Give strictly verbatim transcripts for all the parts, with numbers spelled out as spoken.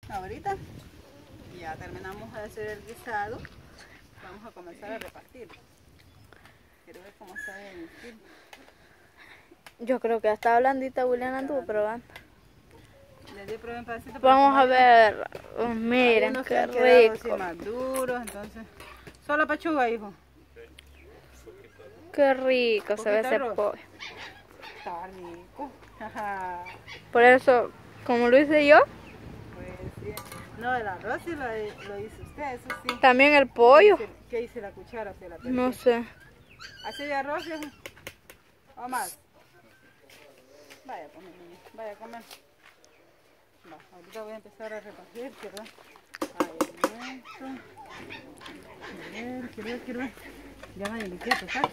ahorita ya terminamos de hacer el guisado. Vamos a comenzar a repartir. Quiero ver cómo está el filo. Yo creo que ya está blandita, William anduvo probando. Le di prueba en pedacito. Vamos a ver. Oh, miren, qué qué rico. rico. Más duros, entonces. Solo pechuga, hijo. Qué rico se ve ese pollo. Está rico. Por eso, como lo hice yo. Pues sí. No, el arroz sí lo, lo hizo usted, eso sí. También el pollo. ¿Qué hice la cuchara? Se la no sé. ¿Así de arroz, hijo? ¿O más? Vaya, pues, niña, vaya a comer. Va, ahorita voy a empezar a repartir, ¿verdad? Ahí, esto. A ver, quiero ver, quiero ver. Ya vaya, me quiero tocar.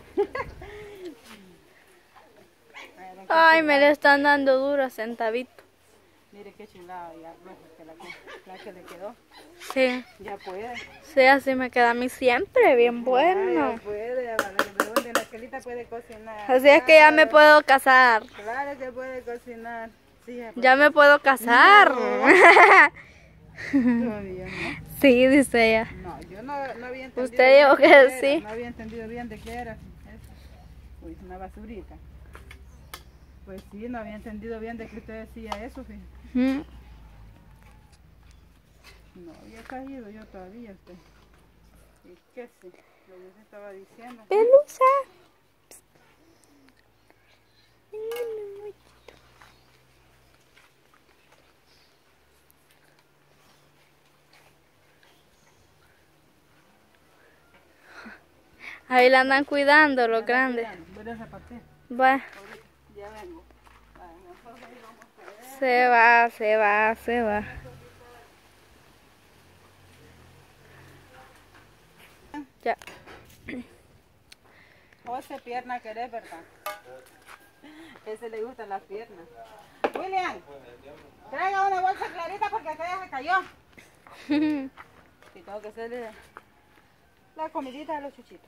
Ay, me le están dando duro a centavito. Mire qué chulada, ya, bueno, que la, la que le quedó. Sí. Ya puede. Sí, así me queda a mí siempre, bien bueno. Ya puede, ya vale, pregunte, la Chelita puede cocinar. Así es que ya me puedo casar. Claro que puede cocinar. Sí, ya, ya me puedo casar. No. Todavía no. Sí, dice ella. No, yo no, no había entendido. Usted dijo que, que sí. No había entendido bien de qué era eso. Uy, una basurita. Pues sí, no había entendido bien de que usted decía eso, fíjate. Mm. No había caído yo todavía usted. ¿Y qué sí? Lo que usted estaba diciendo. Pelusa. Ahí la andan cuidando los grandes. Voy a repartir. Va. Ya vengo. Se va, se va, se va. Ya. José, pierna querés, ¿verdad? Ese le gustan las piernas. William, traiga una bolsa clarita porque acá ya se cayó. Y tengo que hacerle la comidita de los chuchitos.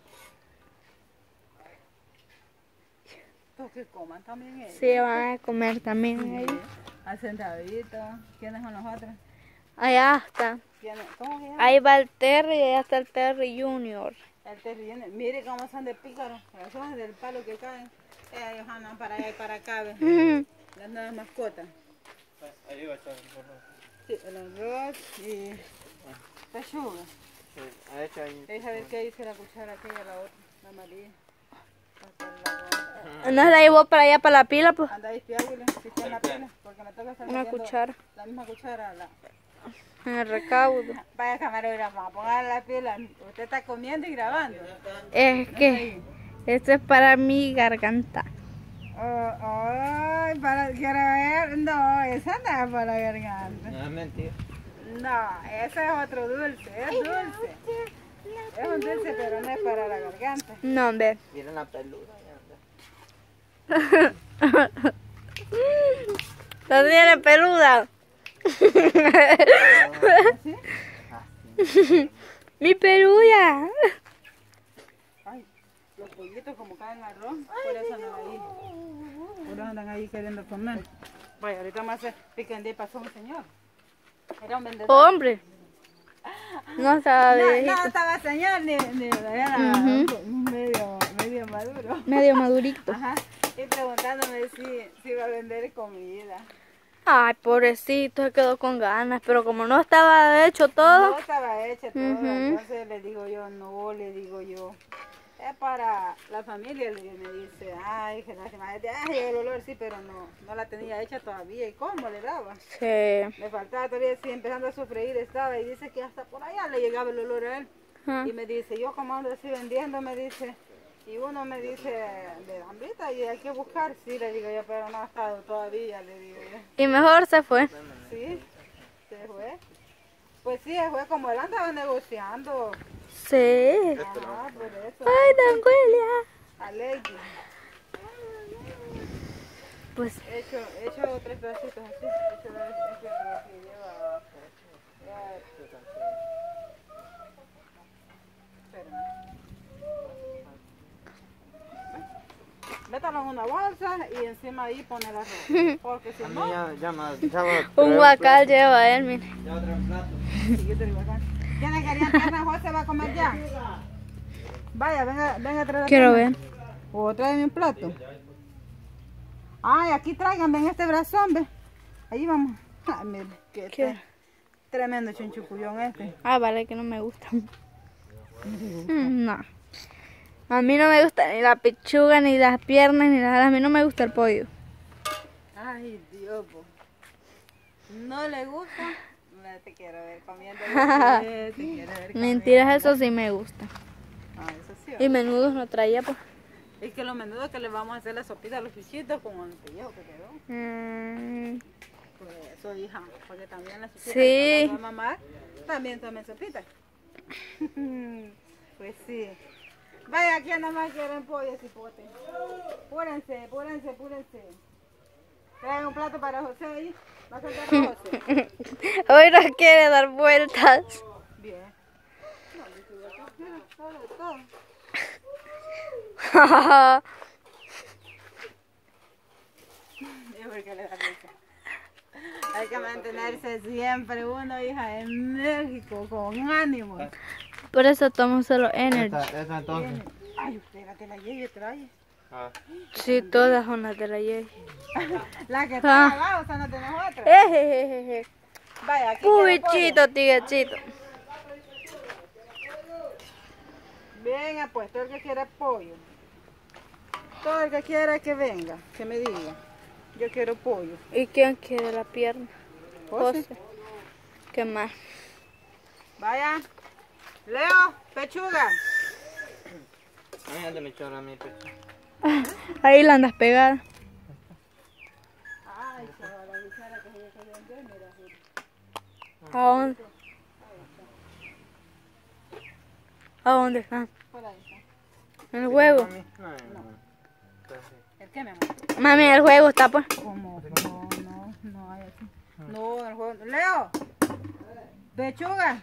Pues que coman también ellos. Sí, van a comer también Sí. ellos. Al centavito. ¿Quiénes son los otros? Allá está. ¿Cómo se llama? Ahí va el Terry y allá está el Terry Junior. El Terry Junior. Mire cómo son de pícaros. Las hojas del palo que caen. Ellos andan para allá y para acá. ¿Ves? Las nuevas mascotas. Ahí va a estar el arroz. Sí, el arroz y pechuga. Sí, ha hecho ahí. Deja ver qué dice la cuchara aquella, la otra, la amarilla. ¿No se la llevó para allá para la pila? Pues? Anda ahí, espiágule, si está en la pila, porque me toca estar Una metiendo cuchara. la misma cuchara. La... En el recaudo. Vaya camarógrafo, a poner la pila. Usted está comiendo y grabando. Es que esto es para mi garganta. Oh, oh, para, quiero ver. No, esa no es para la garganta. No, es mentira. No, ese es otro dulce, es dulce. Es un dulce, pero no es para la garganta. No, hombre. Miren la peluda. ¿La tiene peluda? ¿Sí? Mi peluda. Ay, los pollitos como caen arroz, por eso andan ahí. Por eso andan ahí queriendo comer. Vaya, ahorita más se pican de pasó un señor. Era un vendedor. Hombre. No estaba No, viejito. no estaba señor ni, ni era Ujú. medio, medio maduro. Medio madurito. Ajá. Y preguntándome si, si iba a vender comida. Ay, pobrecito, se quedó con ganas. Pero como no estaba hecho todo. No estaba hecha todo, Ujú. entonces le digo yo, no, le digo yo. Es para la familia, le me dice, ay, que la semana de ay, el olor sí, pero no, no la tenía hecha todavía. ¿Y cómo le daba? Sí. Me faltaba todavía, sí, empezando a sofreír estaba, y dice que hasta por allá le llegaba el olor a él. Ajá. Y me dice, yo como ando así vendiendo, me dice, y uno me dice, de hambrita, y hay que buscar, sí, le digo yo, pero no ha estado todavía, le digo yo. Y mejor se fue. Sí, se fue. Pues sí, se fue como él andaba negociando. Sí. Ajá, por eso. Ay, don William. Alegre. Pues He hecho, he hecho tres pedacitos así. He hecho este que lleva. Ya, espérame. Vete métalo en una bolsa y encima ahí pone el arroz. Porque si A mí no, ya, ya más. Ya va, Un guacal lleva él, mire. Ya otro plato. sí, yo te digo acá. ¿Quiénes querían pierna? José va a comer ya. Vaya, venga, venga a traer la Quiero pierna. ver. O tráeme un plato. Ay, aquí traigan, ven este brazón, ve. Ahí vamos. Ay, mire, qué ¿Qué? te- tremendo chunchucullón este. Ah, vale, que no me gusta. Mm, No. A mí no me gusta ni la pechuga, ni las piernas, ni nada. A mí no me gusta el pollo. Ay, Dios, po. ¿No le gusta? No te quiero ver comiendo. Te quiero ver Mentiras, comiendo. eso sí me gusta. Ah, eso sí. Y menudos no traía, pues. Es que los menudos que le vamos a hacer la sopita a los bichitos con el pellejo que quedó. Mm, Pues eso, hija, porque también la sopita Sí. que vamos a mamar, también tomen sopita. Pues sí. Vaya, aquí nada más quieren pollo y cipote. Púrense, púrense, púrense. Traen un plato para José ahí. ¿Va a cantar José? Hoy no quiere dar vueltas. Bien. No, yo estoy acá. Mira, todo, todo. Es porque le da risa. Hay que mantenerse siempre uno, hija, enérgico, con ánimo. Por eso tomo solo energy. Esta, esta entonces. Ay, espérate, la lleve trae. Ah. Sí, todas son las de la Yey. La que está Ah. abajo, o sea, no tenés otra. Ejejeje. Vaya, aquí quiere pollo. Pubichito, tiguechito. Venga, pues, todo el que quiera pollo. Todo el que quiera que venga, que me diga. Yo quiero pollo. ¿Y quién quiere la pierna? José. José. ¿Qué más? Vaya. Leo, pechuga. Ay, ande mi chorro a mi pecho. Ahí la andas pegada. Ay, chaval, la bichara que se quedó en mira. ¿A dónde? ¿A dónde está? Por ahí está. En el juego. Mami. No, no. Entonces, ¿El qué, mi amor? Mami, el juego está pues. ¿Cómo? No, no, no hay así. No, el juego. Leo. Pechuga.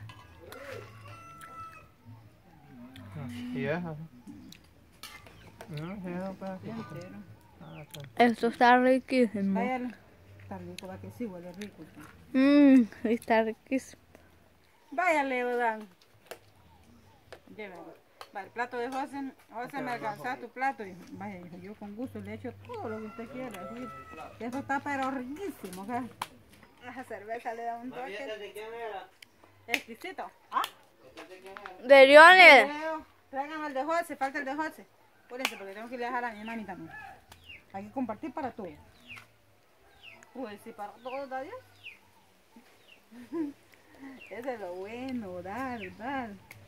¿y eso? No, sí, no, para que- Entero. Ah, está. Esto está riquísimo. Váyalo. Está rico, va que sí, huele rico. Mmm, está riquísimo. Vaya, Leo, Dan. Llévalo. Va, el plato de José. José, me alcanza tu plato. Y, vaya, hijo, yo con gusto le echo todo lo que usted quiera. Así. Eso está pero riquísimo. ¿Qué? Esa cerveza le da un toque ¿De quién era? exquisito. ¿Ah? De Lionel. Leo, tráigame el de José, falta el de José. Apúrense porque tengo que ir a dejar a mi mami también. Hay que compartir para todos. Pues sí, para todos, ¿da Dios? Eso es lo bueno, dar, dar.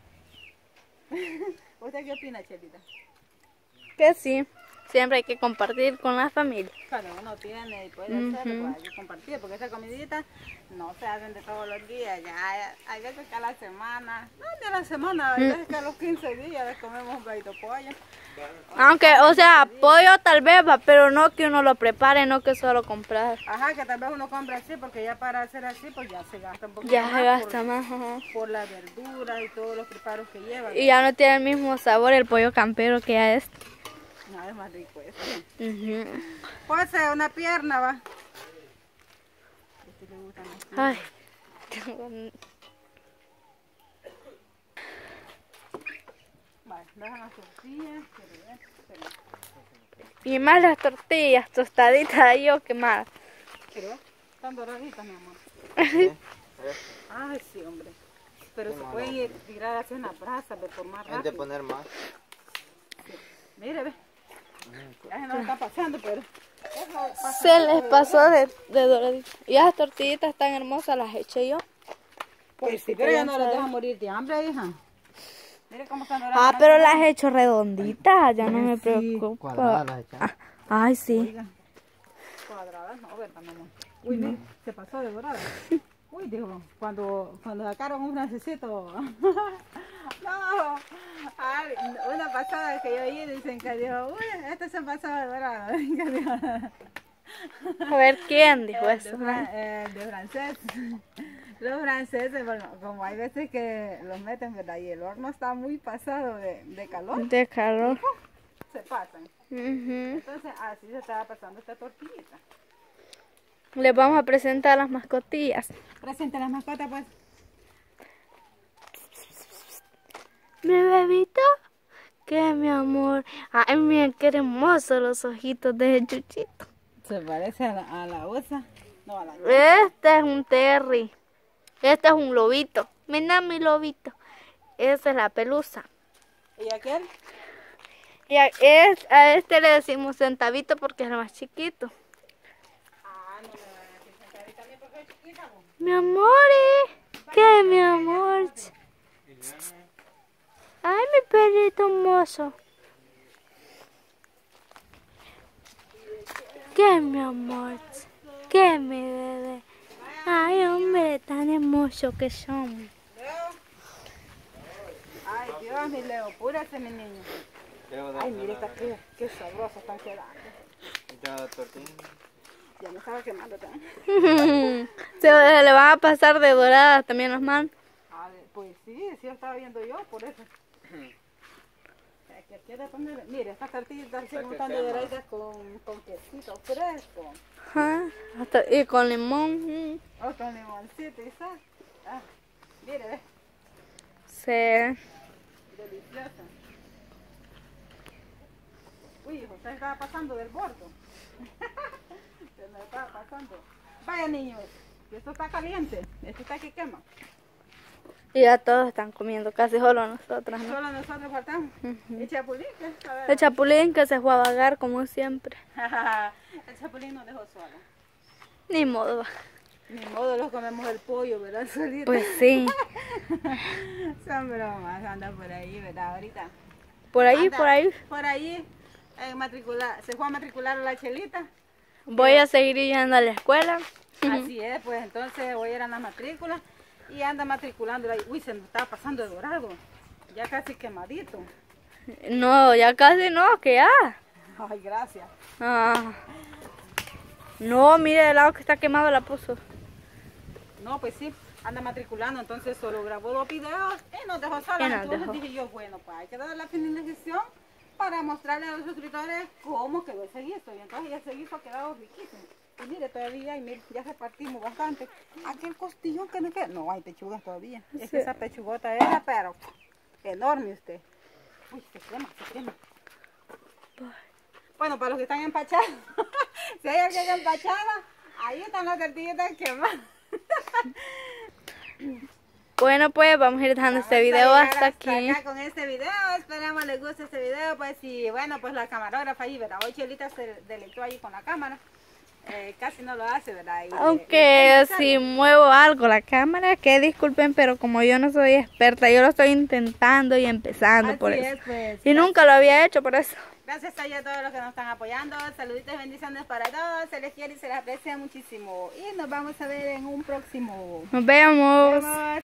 ¿Usted qué opina, Chelita? Que sí. Siempre hay que compartir con la familia. Cuando uno tiene y puede hacerlo, pues hay que compartir, porque esas comiditas no se hacen de todos los días, ya hay, hay veces que a la semana, no ni a la semana, hay veces que a los quince días les comemos un pedito de pollo. Aunque, o sea, pollo tal vez va, pero no que uno lo prepare, no que solo comprar. Ajá, que tal vez uno compra así, porque ya para hacer así, pues ya se gasta un poquito Ya más se gasta por, más, ajá. por la verdura y todos los preparos que lleva. Y ya no tiene el mismo sabor el pollo campero que ya es. No, es más rico eso. Ujú. José, una pierna, va. Este le gusta más. Ay. Vale, dejan las tortillas. Pero ya, pero- Y más las tortillas tostaditas ahí o quemadas. Quiero ver. Están doraditas, mi amor. ¿Sí? Ay, sí, hombre. Pero Qué se malo. pueden ir tirar hacia una brasa, ve, por más Hay de rápido. poner más. Mire, ve. Ya se nos está pasando, pero... eso pasa Se les de pasó verdad. de, de doradito. Y esas tortillitas tan hermosas las eché yo. Pues sí, pero ya no les deja morir de hambre, hija. Mire cómo están doradas. Ah, pero las he hecho redonditas, ya no me Sí, preocupa. Cuadradas las echamos. Ah, ay, sí. Oiga, cuadradas, no, verdad, mamá. Uy, mire, se pasó de dorada. Uy, digo, cuando, cuando sacaron un necesito. No, ay, una pasada que yo oí, dicen que dijo, uy, este se pasó de dorado. Que dijo, A ver quién dijo el de, eso. Fran- el de francés. Los franceses, bueno, como hay veces que los meten, ¿verdad? Y el horno está muy pasado de, de calor. De calor. se pasan. Ujú. Entonces así se estaba pasando esta tortillita. Les vamos a presentar las mascotillas. Presente las mascotas pues. Mi bebito, que mi amor. Ay, miren qué hermosos los ojitos de ese chuchito. Se parece a la, a la osa. No, a la Este es un terry. Este es un lobito. Mira mi lobito. Esa es la pelusa. ¿Y aquel? Y a, es- a este le decimos centavito porque es el más chiquito. Ah, no me van a decir sentadita también porque es chiquita. Vos. Mi amor, ¿eh? ¿Qué mi amor? Ay, mi perrito hermoso. ¿Qué mi amor? ¿Qué mi bebé? Ay, hombre, tan hermoso que son. Leo. Ay, Dios, mi Leo, púrate, mi niño. Ay, mire, esta qué, qué sabrosa están quedando. Ya tortilla. Ya me estaba quemando también. Se le van a pasar de doradas también las manos. A ver, pues sí, sí lo estaba viendo yo, por eso. Aquí, aquí de poner, mire, estas tortillitas se gustan de doraditas con, con quesito fresco. Ajá, hasta- y con limón. mm. O con limoncito y sal. Ah, mire, ve, Sí. deliciosa. Uy, hijo, usted estaba pasando del bordo. Se me estaba pasando. Vaya, niños, esto está caliente, esto está que quema. Y ya todos están comiendo, casi solo nosotros, ¿no? Solo nosotros faltamos. Ujú. El chapulín, ¿qué? A ver. El chapulín que se fue a vagar como siempre. El chapulín nos dejó solo. Ni modo. va. Ni modo, los comemos el pollo, ¿verdad? Solito. Pues sí. Son bromas, anda por ahí, ¿verdad? Ahorita. Por ahí, Anda por ahí. Por ahí, eh, matricular, se fue a matricular a la Chelita. Voy a seguir yendo a la escuela. Así es, pues entonces voy a ir a la matrícula y anda matriculándola. Uy, se me estaba pasando de dorado. Ya casi quemadito. No, ya casi no, que ya. Ay, gracias. Ah. No, mire el lado que está quemado la puso. No, pues sí, anda matriculando, entonces solo grabó dos videos y nos dejó sola. Y nos Entonces dejó. dije yo, bueno, pues hay que darle la finalización para mostrarle a los suscriptores cómo quedó ese guiso. Y entonces ya ese guiso ha quedado riquísimo. Y mire, todavía, y mire, ya repartimos bastante. Aquel costillón que nos queda, no hay pechugas todavía. Es que Sí. esa pechugota era, pero enorme usted. Uy, se quema, se quema. Bueno, para los que están empachados, si hay alguien empachada, ahí están las tortillitas quemadas. Bueno, pues vamos a ir dejando este video Vamos a hasta llegar aquí. acá con este video, esperamos les guste este video, pues y bueno, pues la camarógrafa ahí, ¿verdad? Hoy Chelita se deleitó ahí con la cámara, eh, casi no lo hace, ¿verdad? Y, Aunque eh, si muevo algo la cámara, que disculpen, pero como yo no soy experta, yo lo estoy intentando y empezando así por es, eso. pues. Y nunca lo había hecho por eso. Gracias a todos los que nos están apoyando, saluditos y bendiciones para todos, se les quiere y se les aprecia muchísimo y nos vamos a ver en un próximo. Nos vemos. Nos vemos.